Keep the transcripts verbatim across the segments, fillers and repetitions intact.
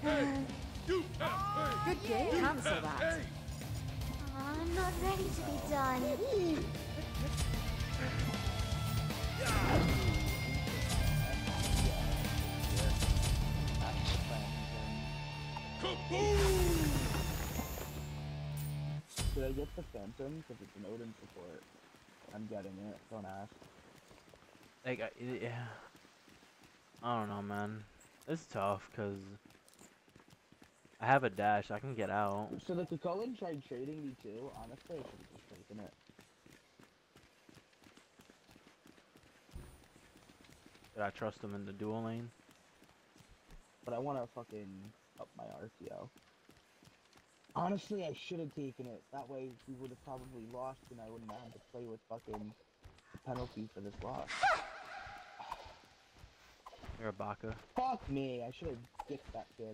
Good game. Cancel that. I'm not ready to be done. Kaboom! Should I get the Phantom? Because it's an Odin support. I'm getting it. Don't ask. Like, I, yeah. I don't know, man. It's tough, because I have a dash. I can get out. So the Kukulkan tried trading me too. Honestly, I should have just taken it. Did I trust him in the dual lane? But I want to fucking up my R T O. Honestly, I should have taken it. That way, we would have probably lost, and I wouldn't have had to play with fucking penalty for this loss. You're a baka. Fuck me! I should have dicked that kid.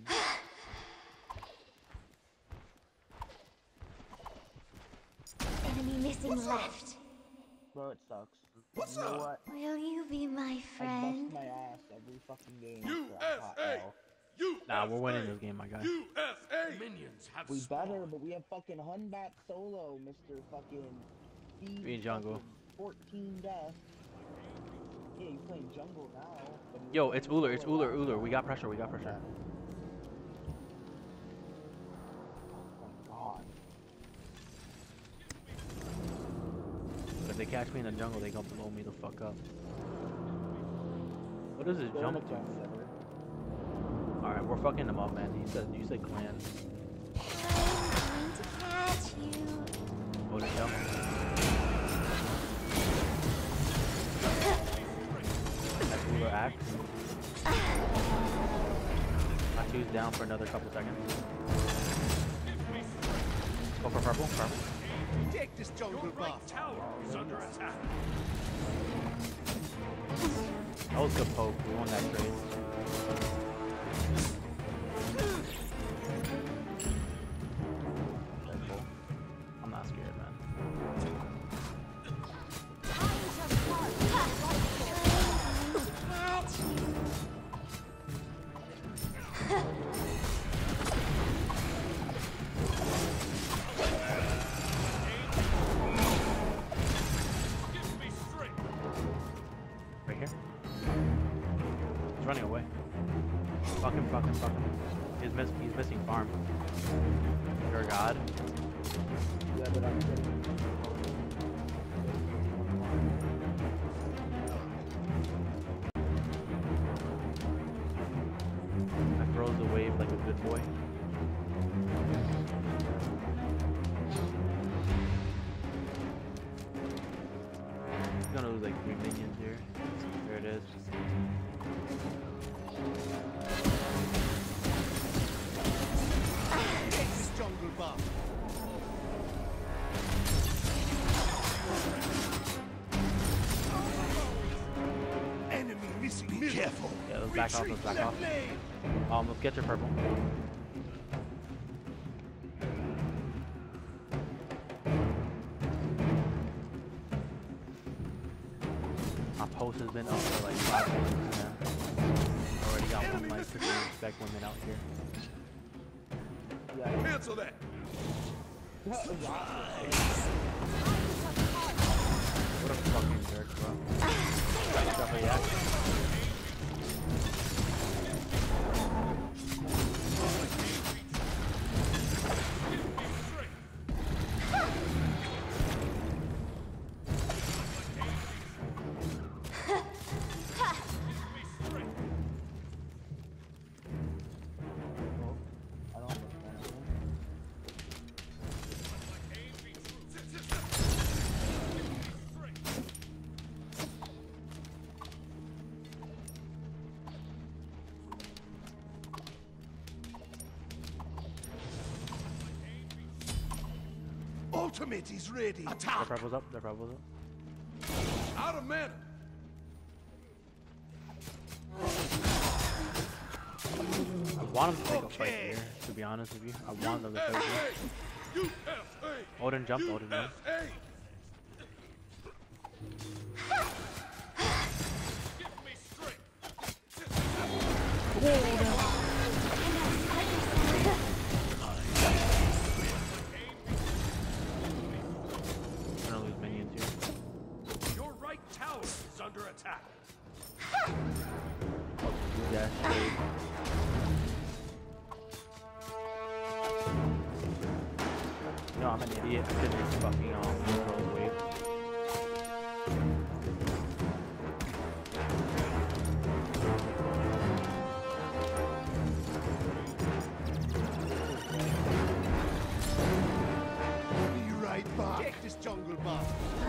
Enemy missing left. Bro, it sucks. What's you know up? what? Will you be my I friend? bust my ass every fucking game. U after I caught S A! L. Nah, we're winning this game, my guy. U S A! Minions have We spawned. better, but we have fucking Hunbat solo, Mister Fucking. Feed Be in jungle. fucking fourteen deaths. Yeah, you're playing jungle now. but you're Yo, playing it's Uller, it's solo Uller, last Uller. We time. got pressure, we got pressure. Oh my god. But if they catch me in the jungle, they gonna blow me the fuck up. What is his They're in jump a to? jet setter. Alright, we're fucking them up, man. He said, you said clan. I'm going to catch you. Oh, the jump. That's Uller axe. My two's down for another couple seconds. Go for purple, purple. Take this jungle buff. Tower is under attack. That was good poke. We won that trade. Purple. I'm not scared, man. Catch you. Right here. He's running away. Fuck him, fuck him, fuck him. He's, miss he's missing farm. You're a god. Yeah, but I'm getting. I throws the wave like a good boy. He's gonna lose like three minions here. There it is. Take this jungle buff. Enemy missing. Be careful. Yeah, let's back off, let's Retreat back left off. lane. Um, let's get your purple. My post has been up for like five minutes now. Already got one life to respect women out here. Yeah. Cancel that. What a fucking jerk, bro. Stuff like that. I don't understand. Ultimate is ready. Their Attack. purple's up, their purple's up. Out of mana. I want them to take a fight Okay. here, to be honest with you. I want them to fight here. U S A. Odin jumped, Odin jumped. U S A. Give me strength. I'm an idiot. I couldn't fucking um, control the wave. Be right back. Get this jungle buff.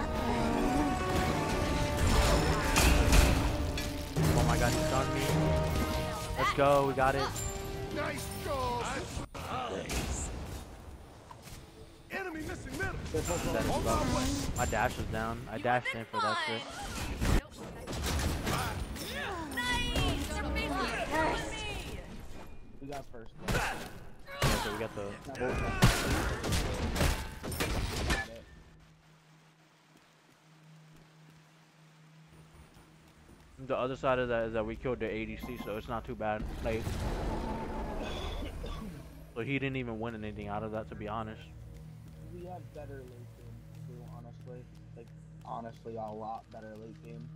Oh my god, he stunned me. Let's go, we got it. Nice job. Enemy missing middle. That is On low. my way. My dash was down. I dashed in for that shit. We got first blood. Yeah, so we got the. Got it. The other side of that is that we killed the A D C, so it's not too bad. Like, so he didn't even win anything out of that, to be honest. We have better late game, too, honestly. Like, honestly, a lot better late game.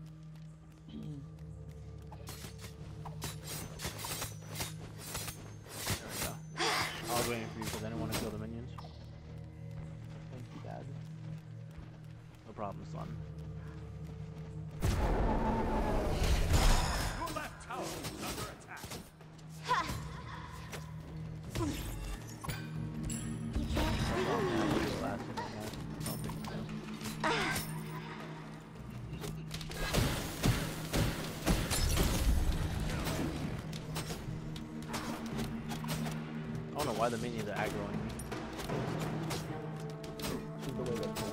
There we go. I was waiting for you because I didn't want to kill the minions. Thank you, Dad. No problem, son. Your left tower is under attack. You can't Oh, see man, me. look at the last thing I had. I don't think so. I don't know why the minions are aggroing me. This is the way they play.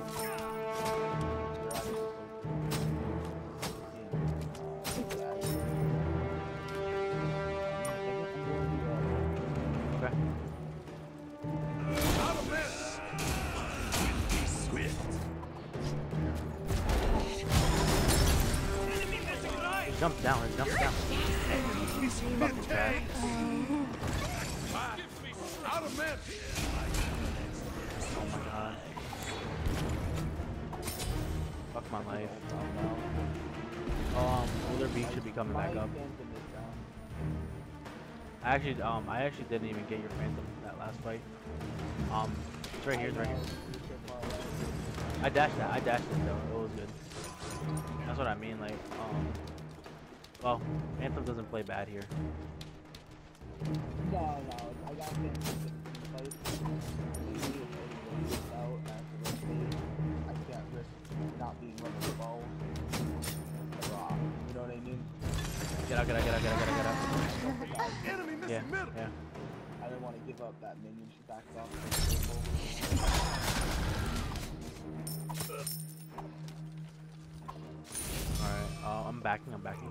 Okay. Out of this. Be swift. Enemy missing right. He jumped down, he jumped down. Enemy missing Fucking mid trash. Out of mid. Oh my god. Fuck my life. Oh, um, Older Beach should be coming back up. I actually, um, I actually didn't even get your Phantom that last fight. Um, it's right here, it's right here. I dashed that, I dashed it though, it was good. That's what I mean, like, um, well, Phantom doesn't play bad here. No, no, I got him in the place. Out after the stage. I can't risk not being one of the balls. Raw. You know what I mean? Get out, get out, get out, get out, get out, get out. Enemy missing Yeah, middle. yeah. I didn't want to give up that minion. She backed off. Alright, uh, I'm backing, I'm backing.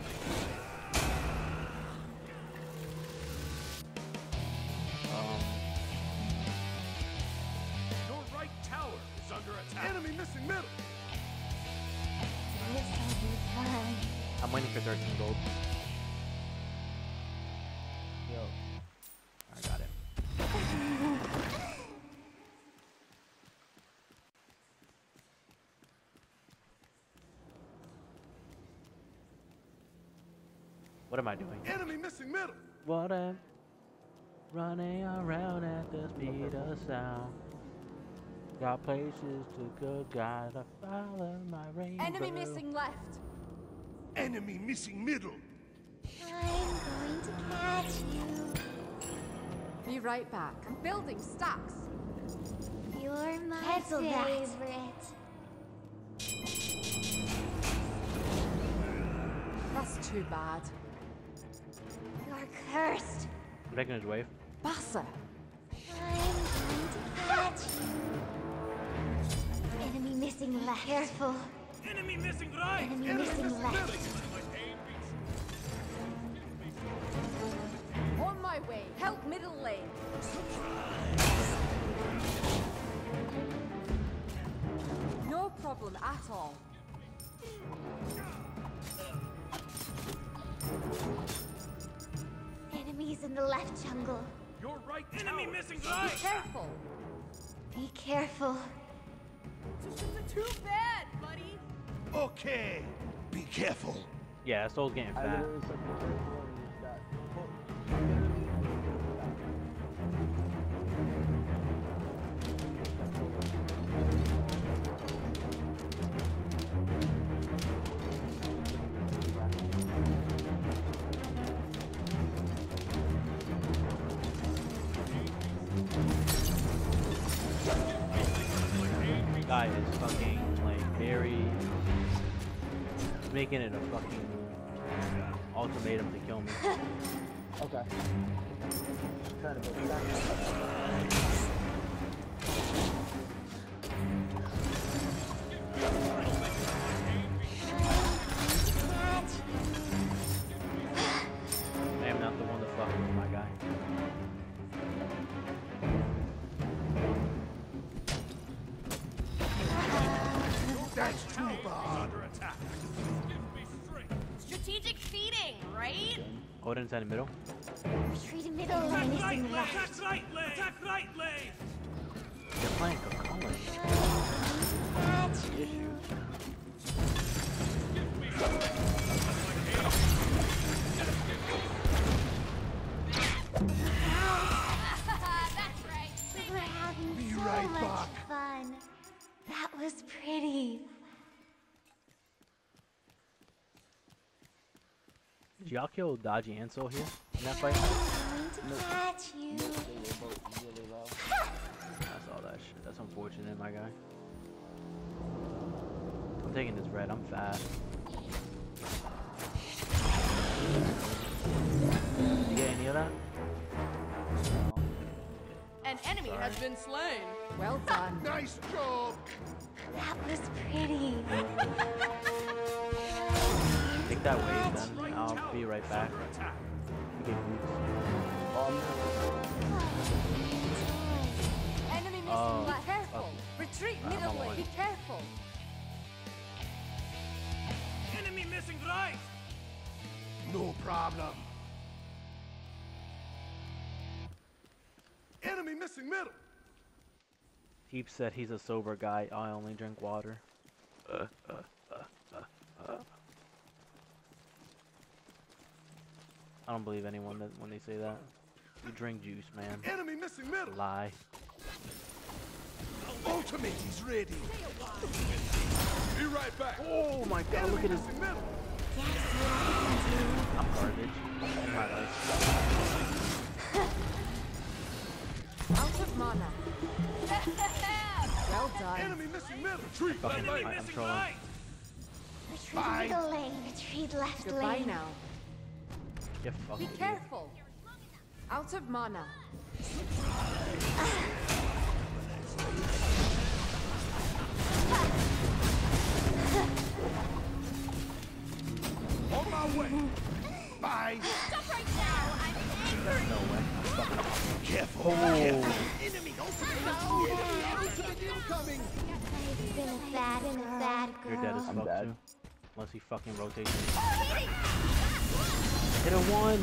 Um, Your right tower is under attack. Enemy missing middle. This'll be fun. I'm waiting for thirteen gold. Yo, I got it. What am I doing? Enemy missing middle. What am running around at the speed of sound? Got places to go, gotta follow my rainbow. Enemy missing left. Enemy missing middle. I'm going to catch you. Be right back. I'm building stacks. You're my Cancel that. favorite. That's too bad. You're cursed. I'm taking his wave. Bassa. I'm going to catch you. Enemy missing left. Careful. Enemy missing right. Enemy Enemy missing missing left. middle. On my way. Help middle lane. No problem at all. Enemies in the left jungle. Your right enemy missing Be right. careful. Be careful. This isn't too bad, buddy. Okay. Be careful. Yeah, Soul's getting I fat. literally said the first one is that. Well, guy is fucking like very making it a fucking ultimatum to kill me. Okay. Trying to go back. I am not the one to fuck with my guy. That's too bad. Under attack. Strategic feeding, right? Odin's in the middle. Retreat middle lane is in left. Attack right lane. Attack right lane. They're playing Kakali. At you. That's right. We were having Be so right much back. fun. That was pretty. Did y'all kill Dodgy and Soul here in that fight? I'm going to catch you. They were both really low. I saw that shit. That's unfortunate, my guy. I'm taking this red. I'm fast. Did you get any of that? An enemy Sorry. has been slain. Well done. Nice job. That was pretty. Take that wave then. I'll be right back. Under attack. Okay, Um, Enemy missing Oh, left. Careful. okay. Retreat I'm middle on lane. one. Be careful. Enemy missing right. No problem. Enemy missing middle. Teep said he's a sober guy. I only drink water. Uh, uh, uh, uh, uh. I don't believe anyone that when they say that. You drink juice, man. Enemy missing middle. Lie. Ultimate is ready. Be right back. Oh my god, Enemy look at his. missing middle. Guess what I'm garbage. In my life. Out of mana. Well done. Enemy missing middle. Retreat Fucking left lane. I- I'm trolling. I do? Retreat middle lane. Retreat left Goodbye lane. now. You fucking Be idiot. careful. Out of mana. On my way. Bye. Stop right now. I'm angry. No way. Careful. Oh. Enemy ultimate. Enemy ultimate incoming. I've been a bad, been a bad girl. You're dead as I'm fuck dead. too. Unless he fucking rotates. Oh, hitting. Hit a one.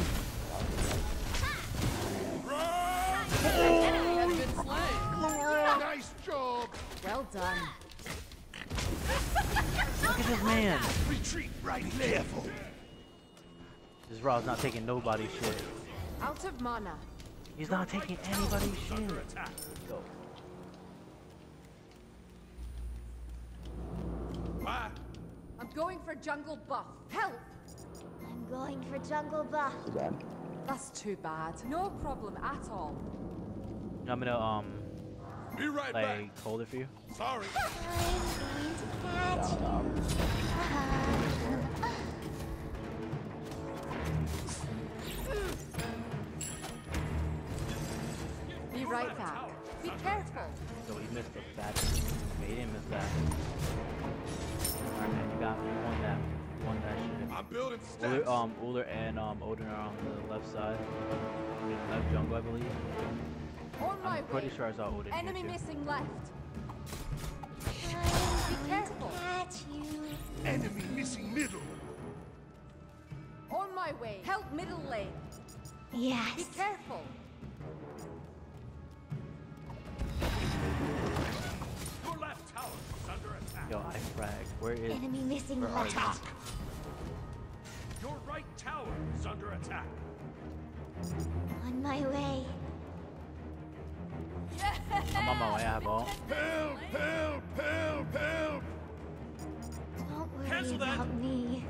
Enemy has been slain. Nice job. Well done. Look at this man. Retreat right lane. Careful. This Raw's not taking nobody's shit. Out of mana. He's not taking anybody's shit. Under attack. Go. Bye. I'm going for jungle buff. Help! I'm going for jungle buff. again. That's too bad. No problem at all. I'm gonna um Be right back. like hold it for you. Sorry. I'm going to catch you. Be right back. Be careful. So he missed a bad. Okay, he didn't miss that. Alright man, you got me. You won that. You won that shit. I'm building Uller, stats. um, Uller and um, Odin are on the left side. Left jungle, I believe. On my I'm pretty way. sure I saw Odin Enemy here too. missing left. Be careful. Catch you. Enemy missing middle. On my way. Help middle lane. Be Yes. careful. Your left tower is under attack. Yo, I frag. Where is? Enemy missing Where are left. you? Your right tower is under attack. On my way. I'm on my way. I have all. Help! Help! Help! Help! Don't worry Cancel that. about me.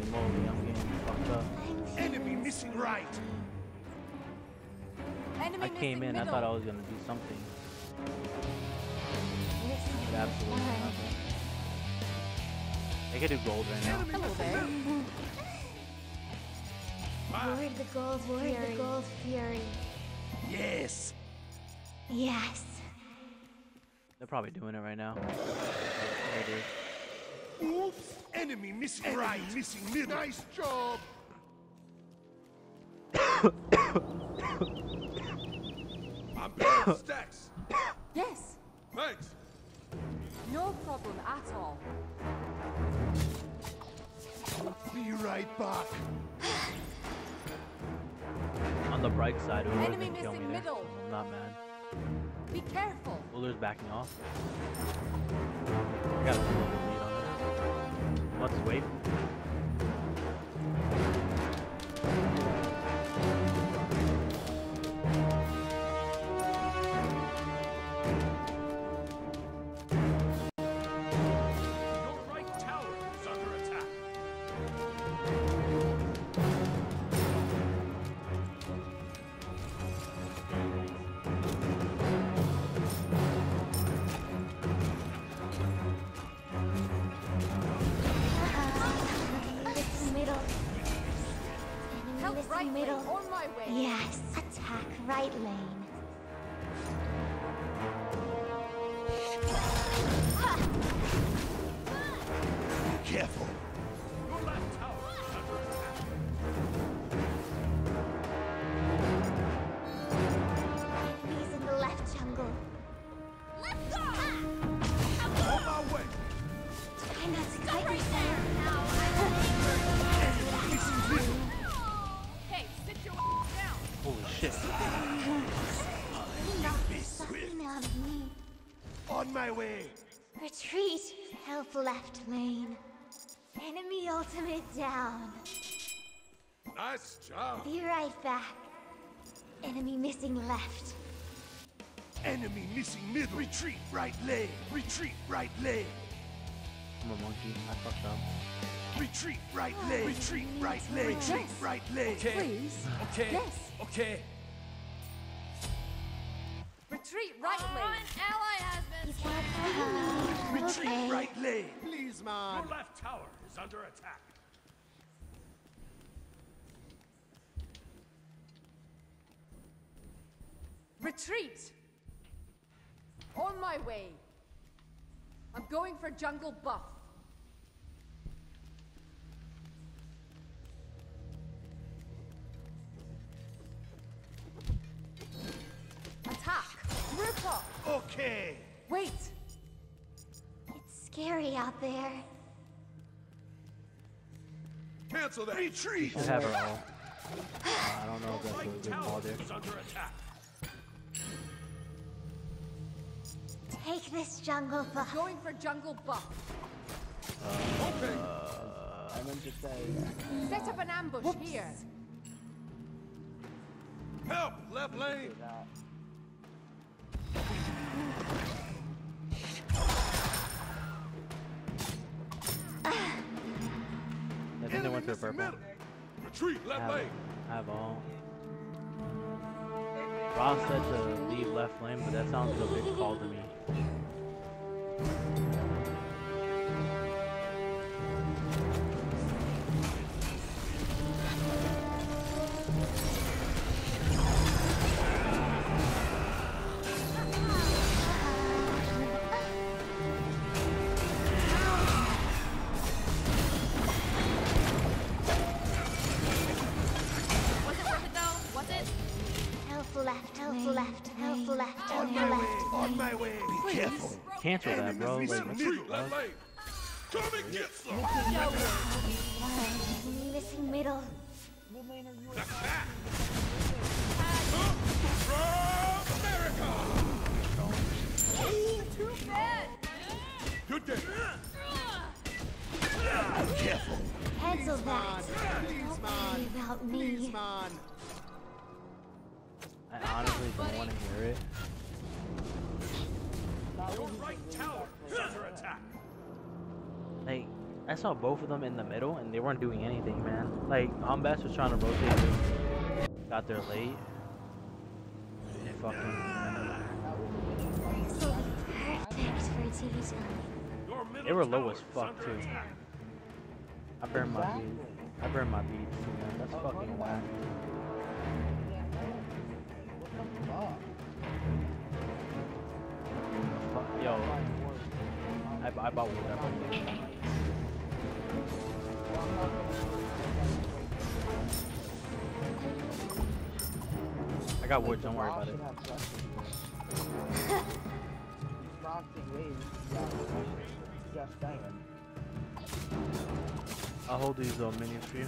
moly, I'm getting fucked up. Enemy missing right. Enemy I came missing in, I middle. thought I was gonna do something. But absolutely nothing. They could do gold right now. Hello there. Ward the gold Ward fury. the gold fury. Yes. Yes. They're probably doing it right now. There it is. Oops. Enemy missing Enemy right. Missing middle. Nice job. I'm building stacks. Yes. Thanks. No problem at all. Be right back. On the bright side, whoever Enemy didn't kill me missing there. middle. I'm not mad. Be careful. Ullr's backing off. I got a little lead on it. Let's wait. Your right tower is under attack. Missing middle. Enemy Help missing right lane. middle. On my way. Yes. Attack right lane. Careful. Your left tower is under attack. Enemies in the left jungle. Let's go! On my way. Try not to cut yourself. Missing middle. Hey, sit your ass down. Holy shit. Something out of me. On my way. Retreat. Help left lane. Enemy ultimate down. Nice job. Be right back. Enemy missing left. Enemy missing middle. Retreat right lane. Retreat right lane. I'm a monkey. I fucked up. Retreat right lane. Retreat right lane. Retreat Yes. right lane. Please. Okay. Yes. Okay. Retreat right lane. He's got uh, Retreat okay. right lane. Please, man. Your left tower is under attack. Retreat. On my way. I'm going for jungle buff. Attack. Rip up. Okay. Wait. It's scary out there. Cancel that. Retreat. Should have her all. Uh, I don't know if that's a Right good call tower there. is under attack. Take this jungle buff. Going for jungle buff. Okay. I meant to say, Set up an ambush here. Help. Left lane. that. I think they went for purple. Middle. Retreat left Have, lane. have all. Ross said to leave left lane, but that sounds like a big call to me. Help left, help left, help left, On help my way. left. On my way. Be careful. Cancel that, bro. Like, Missing what the middle. Left fuck? lane. Come and get some. Enemy missing middle. Back back. From America. Too bad. Good day. Careful. Cancel that. Please, Don't man. worry about Please, me. man. I honestly don't want to hear it. Your right tower is under attack. Like, I saw both of them in the middle, and they weren't doing anything, man. Like, Humbass was trying to rotate, but got there late. And fucking. Perfect for a T V show. Your middle They were low tower as is fuck, under too. attack. I burned my Exactly. beads. I burned my beads, too, man. That's fucking whack. Fuck, yo, I, I bought wood. I bought wood. I got wood, don't worry about it. Just saying. I'll hold these uh, minions for you.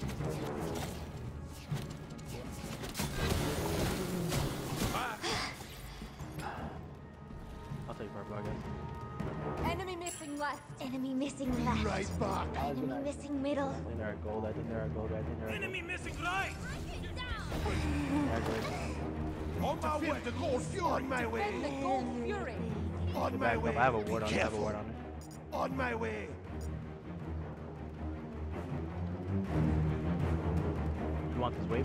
I'll take purple, I guess. Enemy missing left. Enemy missing left. Right back. Enemy missing middle. I think they're at gold. I think they're at gold. I think they're at gold. Enemy missing right. They're at gold. On my way. The gold fury. On my Defend way. the gold fury. On Get my back way. up. I have a Be ward on it. I have a careful. ward on it. On my way. You want this wave?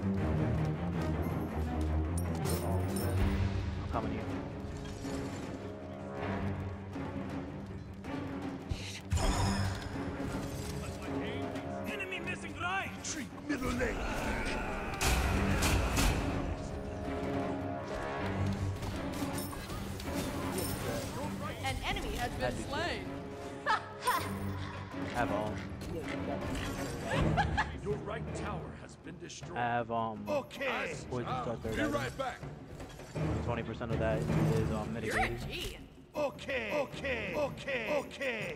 I'm coming here. Enemy missing right. Retreat middle lane. An enemy has been slain. I have um. Your right tower has been destroyed. I have um. Okay. Poison start third. Be right back. Twenty percent of that is um mitigated. Okay. Okay. Okay. Okay.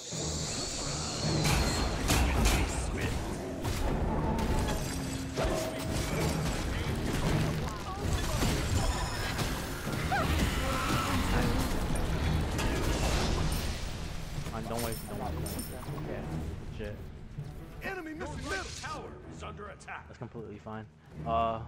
Um, don't waste. Don't waste. Yeah. Shit. Enemy missing middle tower is under attack. That's completely fine. Uh.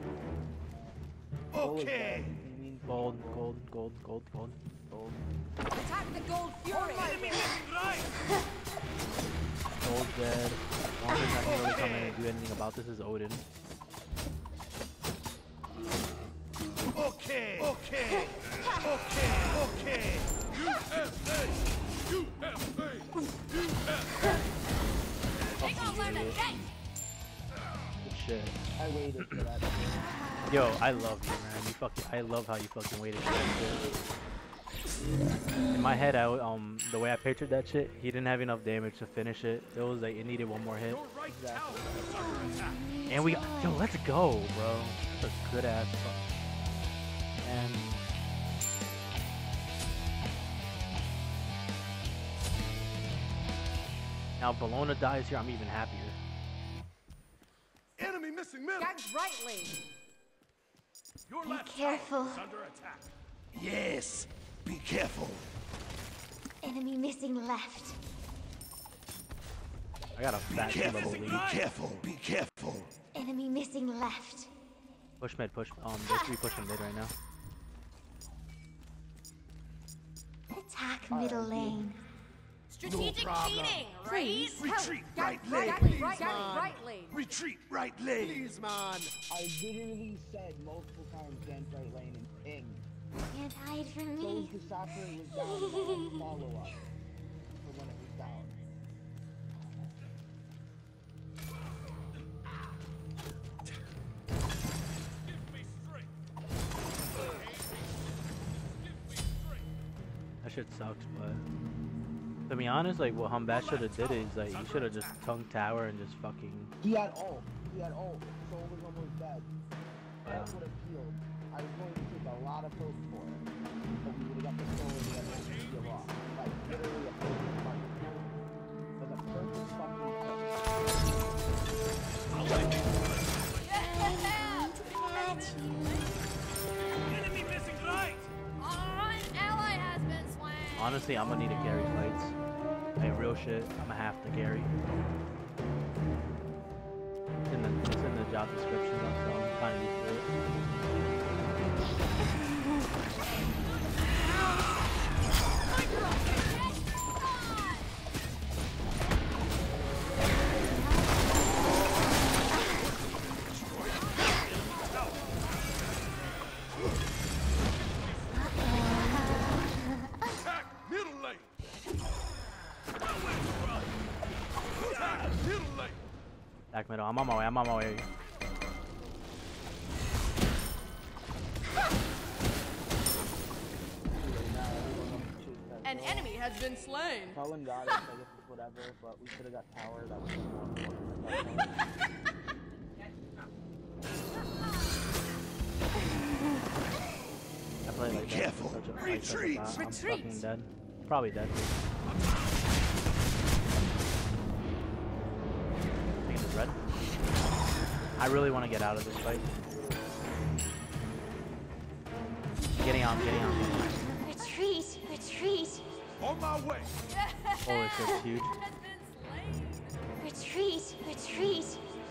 Okay. Gold. Gold. Gold. Gold. Gold. Gold. Attack the gold fury. Enemy missing right. Gold's dead. The only thing that can really come in and do anything about this is Odin. Okay. Okay. Okay. Okay. U F A. U F A. U F A. Fucking idiot. Good shit. I waited for that. Yo, I love you, man. You fucking, I love how you fucking waited for that shit. In my head, I w- um, the way I pictured that shit, he didn't have enough damage to finish it. It was like it needed one more hit. Your right tower is under attack. And we, yo, let's go, bro. That's a good ass fuck. And now Bologna dies here. I'm even happier. Enemy missing middle. Gank right lane. Your Be left careful. tower is under attack. Yes. Be careful. Enemy missing left. I got a fat two level lead. Careful. Be careful. Enemy missing left. Push mid, push. Um, there's three pushing mid right now. Attack middle lane. Strategic problem. cheating, right? Retreat Gank right right, lane. gank right, gank right lane. Retreat right lane. Please, man. I literally said multiple times gank right lane and ping. Can't hide from So me. the Sakura was down and follow up for when it was down. That shit sucks, but to be honest, like what Humbat should have did is like he should have just tongue tower and just fucking. He had ult. He had ult. Soul was almost dead. Wow. That would have healed. I was going to take a lot of hope for it. But we would have got the soul and the other to heal off. Like literally a perfect fucking kill. Like a perfect fucking Enemy missing right. An ally has been slain. Honestly, I'm gonna need to carry fights. Like real shit, I'm gonna have to carry. It's in the, it's in the job description, so I'm kind of used to it. Back middle. I'm on my way. I'm on my way. An enemy has been slain. Cullen got it, so I guess it's whatever, but we should have got tower. That was more important at that point. I play like that. Careful. Such a fight, Retreat. such a bot. I'm Retreat. fucking dead. Probably dead. Taking this red. I really want to get out of this fight. Getting out, getting out. Retreat, retreat, On my way. Holy shit, it's huge. retreat, retreat.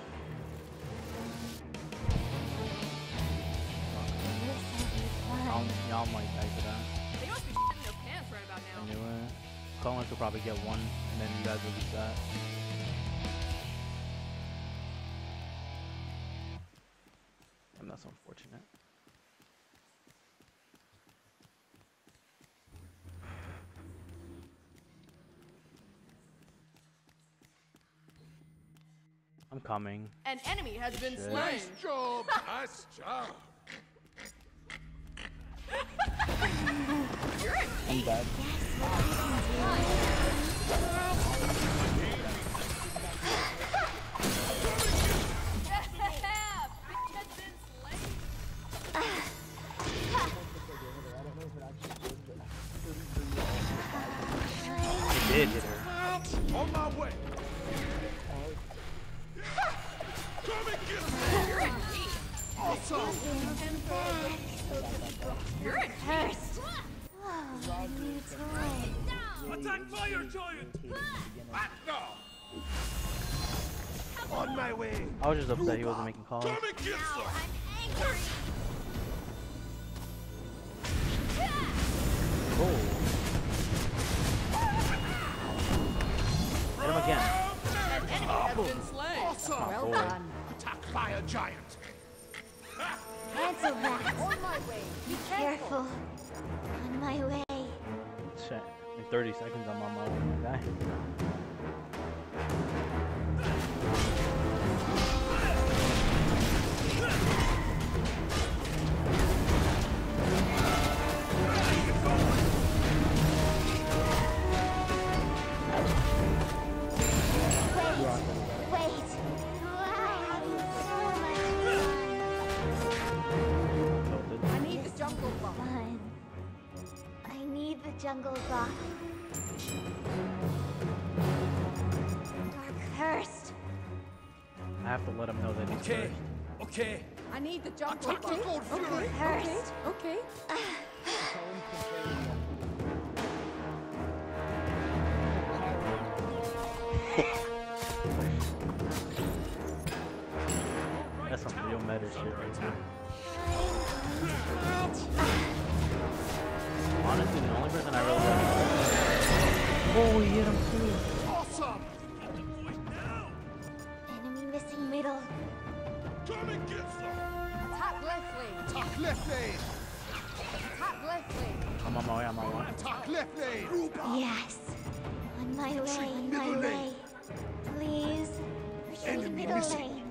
Y'all, y'all might die for that. They must be shitting their pants right about I now. knew it. Cullen could probably get one, and then you guys will be set. Damn, that's unfortunate. I'm coming. An enemy has been Shit. slain. Nice job. Nice job. I'm dead. It did hit her. On my way. Come and get me. Awesome. You're in First. Oh, a new toy. Attack fire giant. Back now. On my way. I was just upset he wasn't making calls. Come and get some. angry. Oh. Hit him again. An enemy has been slain. Awesome. Well boy. done. Attack fire giant. Cancel that. On my way. Be careful. On my way. Shit. In thirty seconds, I'm on my way, my guy. Wait. Why? So Tilted. I need the jungle much bomb. fun. I need the jungle rock. You're cursed. I have to let him know that he's Okay. first. Okay. I need the jungle Attack bomb. the Lord Fury. Cursed. Okay. That's some real meta shit right there. Honestly, the only person I really like. Oh, he hit him too. Awesome. Enemy missing middle. Come and get some. Attack left lane. Attack left lane. Attack left lane. I'm on my way, I'm on my way. Attack left lane. Group up. Yes. On my way, on my middle way. lane. Please. Retreat Enemy middle missing. lane.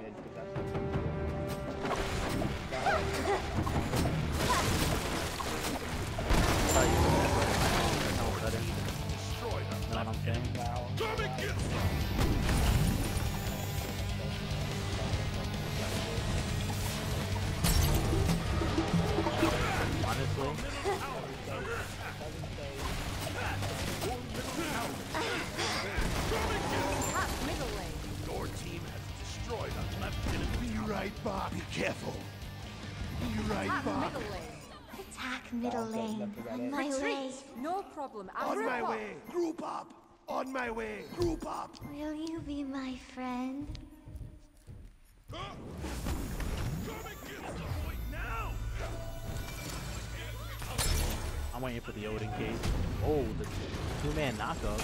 Sorry, you were there. No, better. Destroy them. No, I'm kidding. Come and get some. Honestly, Attack middle lane. Your team has destroyed a left enemy. Be right back. Be careful. Be right Attack back. middle lane. Attack middle lane. On my way. Retreat. No problem. I'll On rip my up. way. Group up. On my way. Group up. Will you be my friend? Come and get some right now. I'm waiting for the Odin case. Oh, the two-man knockup.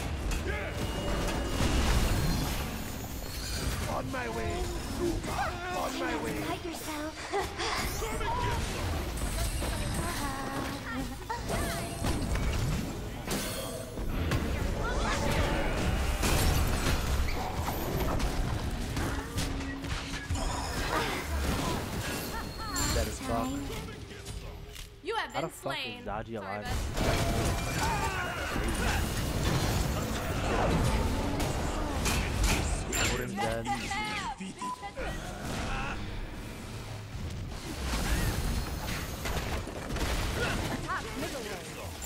On my way. Group up. On my way. Fight yourself. Come and get some. How the been fuck slain. is Zaji Sorry, alive? Odin's dead. Attack middle lane.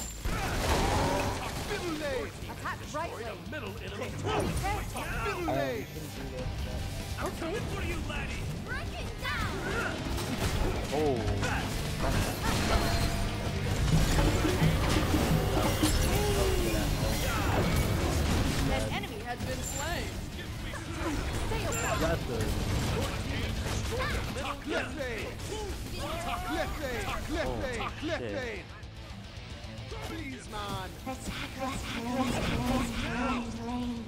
Middle lane. Attack right lane. Middle enemy. Careful. Middle I lane. shouldn't do this, but Okay. For you, laddie. Break it down! Oh. An enemy has been slain. Stay away. That's good. Left lane. Left lane. Left Oh, lane. Left shit. lane. Please, man. Attack left, left, left, right lane.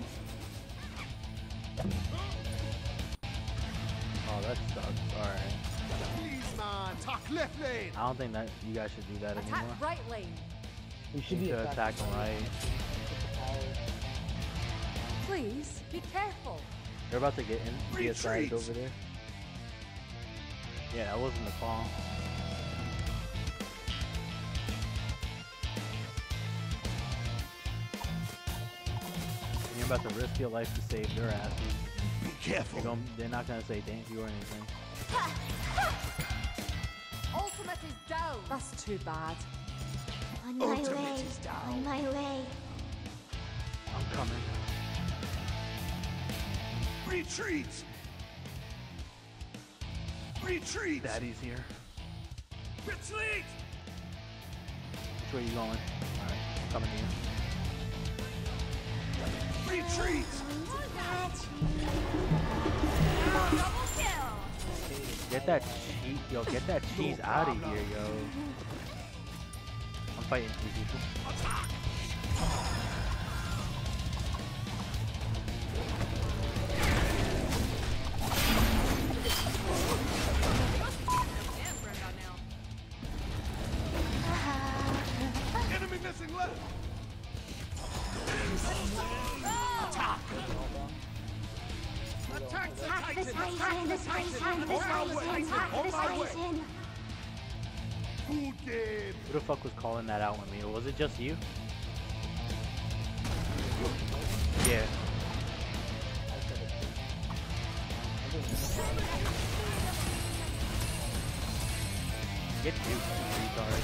Oh, that sucks. Alright. Please, man. Talk left lane. I don't think that you guys should do that Attack anymore. right lane. we You should be should attack attacking them right. Please be careful. They're about to get in be aside Retreat. over there. Yeah, that wasn't the call. You're about to risk your life to save their asses. Be careful. They're, gonna, they're not gonna say thank you or anything. Ultimate is down. That's too bad. On my Ultimate way. is down. On my way. I'm coming. Retreat. Retreat. Daddy's here. Retreat. Which way you going? Alright, I'm coming to you. Retreat. Double kill. Get that cheese, yo, get that cheese out of here, yo. I'm fighting two people. Damn, Brenda now. Enemy missing left. Attack the Attack the Titan. Titan, the Titan, the Titan, attack the Titan. Good game. Who the fuck was calling that out with me? Or was it just you? Yeah. Get you, retard.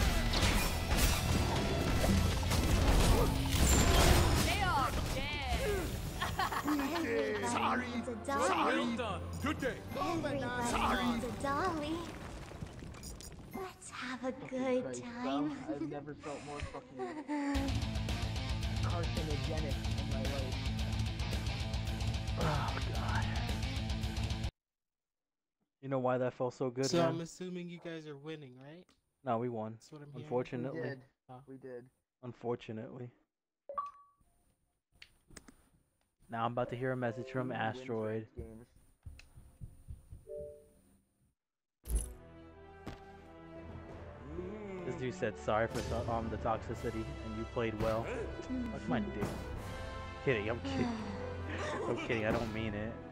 They are dead. Everybody Sorry. needs a dolly. Sorry. Done. Good day. Everybody Sorry. needs a dolly. Let's have a good Christ, bro. time. I've never felt more fucking carcinogenic in my life. Oh god. You know why that felt so good, So man? I'm assuming you guys are winning, right? No, we won. That's what I'm hearing. We Unfortunately. did. Oh. We did. Unfortunately. Now I'm about to hear a message from We win Asteroid. trade games. This dude said sorry for so- um the toxicity and you played well. That's my dick. Kidding, I'm kidding. I'm kidding, I don't mean it.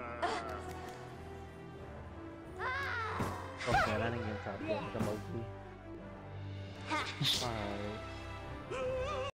Okay, I didn't get top yet, I'm ugly. Alright.